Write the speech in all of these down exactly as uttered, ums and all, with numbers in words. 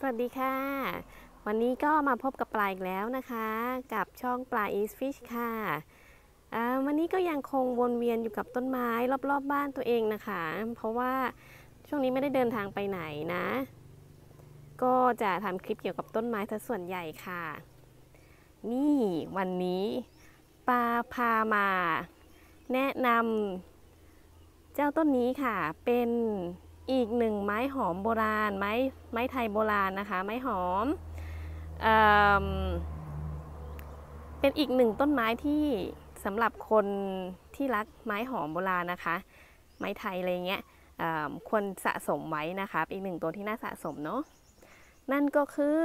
สวัสดีค่ะวันนี้ก็มาพบกับปลาอีกแล้วนะคะกับช่องปลา East Fish ค่ะวันนี้ก็ยังคงวนเวียนอยู่กับต้นไม้รอบๆ บ้านตัวเองนะคะเพราะว่าช่วงนี้ไม่ได้เดินทางไปไหนนะก็จะทำคลิปเกี่ยวกับต้นไม้ซะส่วนใหญ่ค่ะนี่วันนี้ปลาพามาแนะนำเจ้าต้นนี้ค่ะเป็นอีกหนึ่งไม้หอมโบราณไม้ไม้ไทยโบราณนะคะไม้หอมเอ่อเป็นอีกหนึ่งต้นไม้ที่สำหรับคนที่รักไม้หอมโบราณนะคะไม้ไทยอะไรเงี้ยควรสะสมไว้นะคะอีกหนึ่งตัวที่น่าสะสมเนาะนั่นก็คือ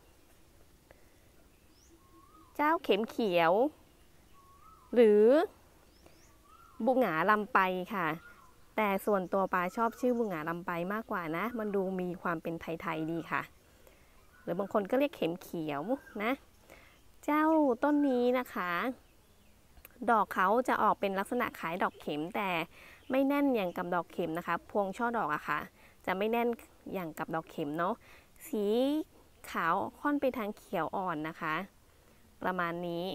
เจ้าเข็มเขียวหรือบุหงาลำไปค่ะแต่ส่วนตัวปาชอบชื่อบุหงาลำไปมากกว่านะมันดูมีความเป็นไทยๆดีค่ะหรือบางคนก็เรียกเข็มเขียวนะเจ้าต้นนี้นะคะดอกเขาจะออกเป็นลักษณะคล้ายดอกเข็มแต่ไม่แน่นอย่างกับดอกเข็มนะคะพวงช่อดอกอะค่ะจะไม่แน่นอย่างกับดอกเข็มเนาะสีขาวค่อนไปทางเขียวอ่อนนะคะประมาณนี้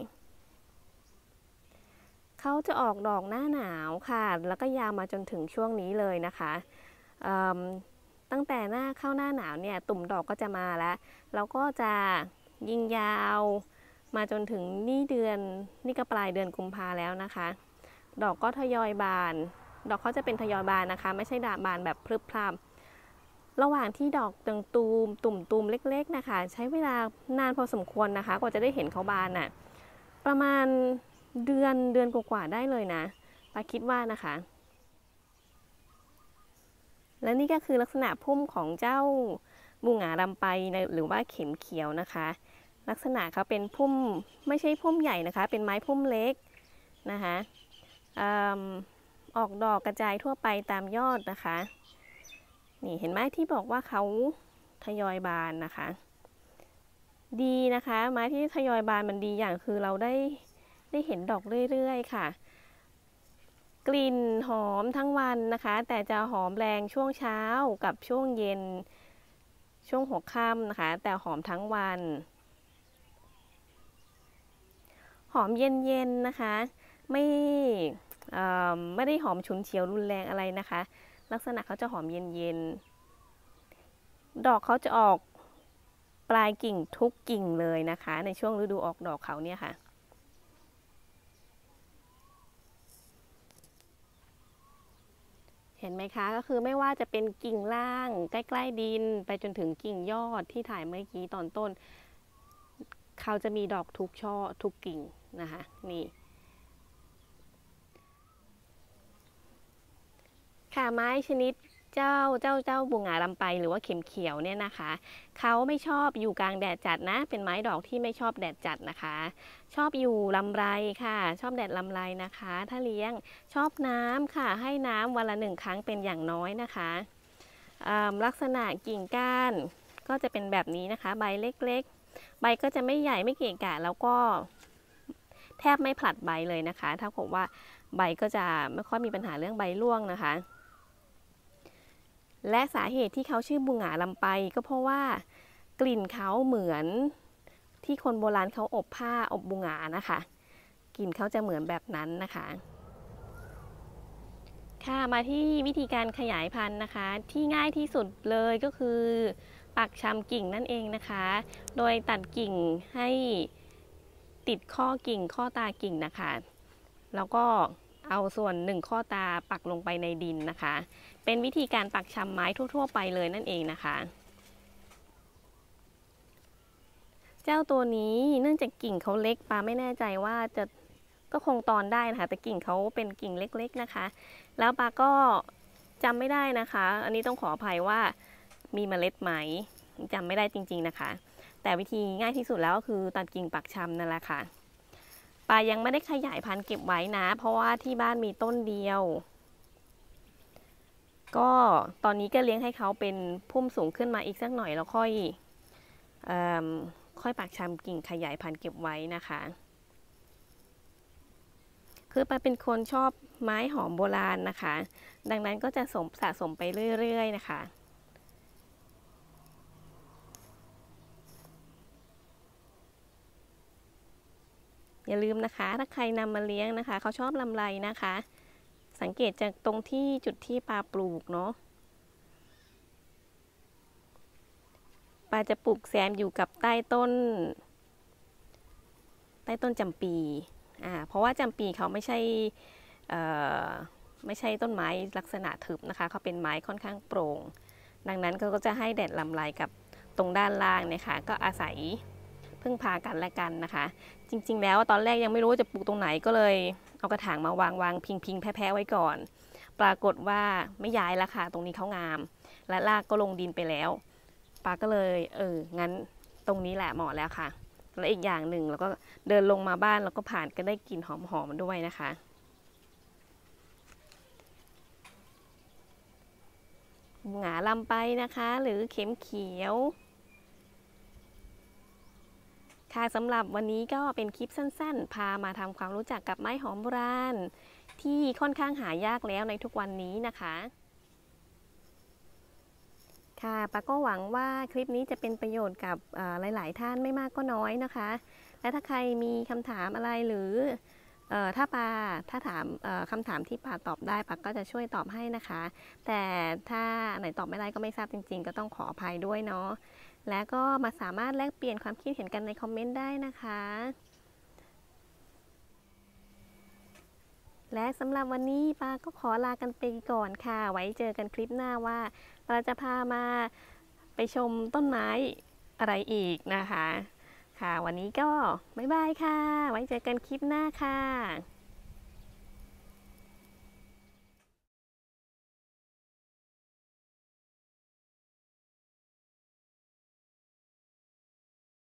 เขาจะออกดอกหน้าหนาวค่ะแล้วก็ยาวมาจนถึงช่วงนี้เลยนะคะตั้งแต่หน้าเข้าหน้าหนาวเนี่ยตุ่มดอกก็จะมาแล้วแล้วก็จะยิงยาวมาจนถึงนี่เดือนนี่ก็ปลายเดือนกุมภาแล้วนะคะดอกก็ทยอยบานดอกเขาจะเป็นทยอยบานนะคะไม่ใช่ดาบานแบบพรึบพรับระหว่างที่ดอกตึงตูมตุ่มตูมเล็กๆนะคะใช้เวลานานพอสมควรนะคะกว่าจะได้เห็นเขาบานน่ะประมาณเดือนเดือนกว่าๆได้เลยนะปาคิดว่านะคะและนี่ก็คือลักษณะพุ่มของเจ้าบุหงาลำไปหรือว่าเข็มเขียวนะคะลักษณะเขาเป็นพุ่มไม่ใช่พุ่มใหญ่นะคะเป็นไม้พุ่มเล็กนะคะออกดอกกระจายทั่วไปตามยอดนะคะนี่เห็นไหมที่บอกว่าเขาทยอยบานนะคะดีนะคะไม้ที่ทยอยบานมันดีอย่างคือเราได้ได้เห็นดอกเรื่อยๆค่ะกลิ่นหอมทั้งวันนะคะแต่จะหอมแรงช่วงเช้ากับช่วงเย็นช่วงหัวค่ำนะคะแต่หอมทั้งวันหอมเย็นๆนะคะไม่ไม่ได้หอมฉุนเฉียวรุนแรงอะไรนะคะลักษณะเขาจะหอมเย็นๆดอกเขาจะออกปลายกิ่งทุกกิ่งเลยนะคะในช่วงฤดูออกดอกเขาเนี่ยค่ะเห็นไหมคะก็คือไม่ว่าจะเป็นกิ่งล่างใกล้ๆดินไปจนถึงกิ่งยอดที่ถ่ายเมื่อกี้ตอนต้นเขาจะมีดอกทุกช่อทุกกิ่งนะคะนี่ค่ะไม้ชนิดเจ้าเจ้าเจ้าบุหงาลำไปหรือว่าเข็มเขียวเนี่ยนะคะเขาไม่ชอบอยู่กลางแดดจัดนะเป็นไม้ดอกที่ไม่ชอบแดดจัดนะคะชอบอยู่ลำไรค่ะชอบแดดลำไรนะคะถ้าเลี้ยงชอบน้ำค่ะให้น้ำวันละหนึ่งครั้งเป็นอย่างน้อยนะคะลักษณะกิ่งก้านก็จะเป็นแบบนี้นะคะใบเล็กๆใบก็จะไม่ใหญ่ไม่เกะกะแล้วก็แทบไม่ผลัดใบเลยนะคะถ้าผมว่าใบก็จะไม่ค่อยมีปัญหาเรื่องใบร่วงนะคะและสาเหตุที่เขาชื่อบุหงาลำไปก็เพราะว่ากลิ่นเขาเหมือนที่คนโบราณเขาอบผ้าอบบุหงานะคะกลิ่นเขาจะเหมือนแบบนั้นนะคะค่ะมาที่วิธีการขยายพันธุ์นะคะที่ง่ายที่สุดเลยก็คือปักชำกิ่งนั่นเองนะคะโดยตัดกิ่งให้ติดข้อกิ่งข้อตากิ่งนะคะแล้วก็เอาส่วนหนึ่งข้อตาปักลงไปในดินนะคะเป็นวิธีการปักชำไม้ทั่วๆไปเลยนั่นเองนะคะเจ้าตัวนี้เนื่องจากกิ่งเขาเล็กปาไม่แน่ใจว่าจะก็คงตอนได้นะคะแต่กิ่งเขาเป็นกิ่งเล็กๆนะคะแล้วปาก็จำไม่ได้นะคะอันนี้ต้องขออภัยว่ามีเมล็ดไหมจำไม่ได้จริงๆนะคะแต่วิธีง่ายที่สุดแล้วก็คือตัดกิ่งปักชำนั่นแหละค่ะปายังไม่ได้ขยายพันธุ์เก็บไว้นะเพราะว่าที่บ้านมีต้นเดียวก็ตอนนี้ก็เลี้ยงให้เขาเป็นพุ่มสูงขึ้นมาอีกสักหน่อยแล้วค่อยค่อยปักชำกิ่งขยายพันธุ์เก็บไว้นะคะคือปาเป็นคนชอบไม้หอมโบราณนะคะดังนั้นก็จะสมสะสมไปเรื่อยๆนะคะอย่าลืมนะคะถ้าใครนำมาเลี้ยงนะคะเขาชอบลำไรนะคะสังเกตจากตรงที่จุดที่ปลาปลูกเนาะปลาจะปลูกแซมอยู่กับใต้ต้นใต้ต้นจำปีอ่าเพราะว่าจำปีเขาไม่ใช่ไม่ใช่ต้นไม้ลักษณะทึบนะคะเขาเป็นไม้ค่อนข้างโปร่งดังนั้นเขาก็จะให้แดดลำไรกับตรงด้านล่างเนี่ยค่ะก็อาศัยพึ่งพากันและกันนะคะจริงๆแล้วตอนแรกยังไม่รู้ว่าจะปลูกตรงไหนก็เลยเอากระถางมาวางวางพิงพิงแพ้ๆไว้ก่อนปรากฏว่าไม่ย้ายแล้วค่ะตรงนี้เขางามและรากก็ลงดินไปแล้วปาก็เลยเอองั้นตรงนี้แหละเหมาะแล้วค่ะและอีกอย่างหนึ่งแล้วก็เดินลงมาบ้านแล้วก็ผ่านก็ได้กลิ่นหอมๆด้วยนะคะหงาลำไปนะคะหรือเข็มเขียวค่ะสำหรับวันนี้ก็เป็นคลิปสั้นๆพามาทำความรู้จักกับไม้หอมโบราณที่ค่อนข้างหายากแล้วในทุกวันนี้นะคะค่ะปาก็หวังว่าคลิปนี้จะเป็นประโยชน์กับหลายๆท่านไม่มากก็น้อยนะคะและถ้าใครมีคำถามอะไรหรือถ้าปาถ้าถามคำถามที่ปาตอบได้ปาก็จะช่วยตอบให้นะคะแต่ถ้าไหนตอบไม่ได้ก็ไม่ทราบจริงๆก็ต้องขออภัยด้วยเนาะและก็มาสามารถแลกเปลี่ยนความคิดเห็นกันในคอมเมนต์ได้นะคะและสำหรับวันนี้ปาก็ขอลากันไปก่อนค่ะไว้เจอกันคลิปหน้าว่าเราจะพามาไปชมต้นไม้อะไรอีกนะคะค่ะวันนี้ก็บ๊ายบายค่ะไว้เจอกันคลิปหน้าค่ะ